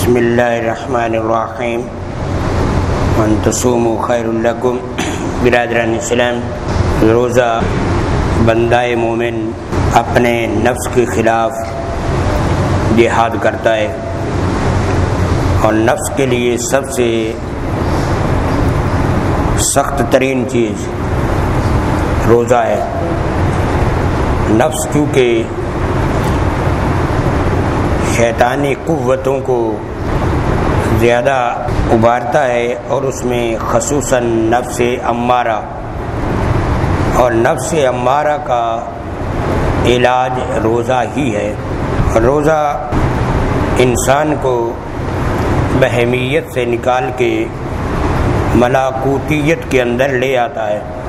बिस्मिल्लाहिर्रहमानिर्रहीम अन तसूमु खैरुल लकुम। बिरादरान इस्लाम, रोज़ा बंदाए मोमिन अपने नफ्स के ख़िलाफ़ जिहाद करता है और नफ्स के लिए सबसे सख्त तरीन चीज़ रोज़ा है। नफ्स चूँकि शैतानी कुव्वतों को ज़्यादा उभारता है और उसमें ख़ुसूसन नफ्स अम्मारा, और नफ्स अम्मारा का इलाज रोज़ा ही है। रोज़ा इंसान को बहमीयत से निकाल के मलाकूतियत के अंदर ले आता है।